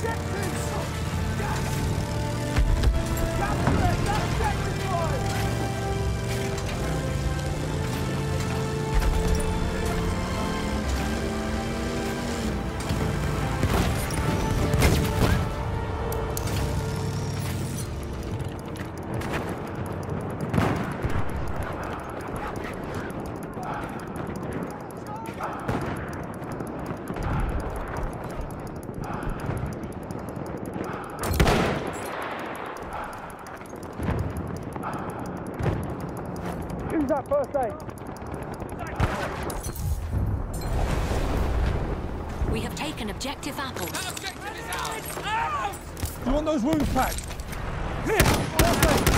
Use that first aid. We have taken objective Apple. That objective is ours! You want those wounds packed? Here! First aid.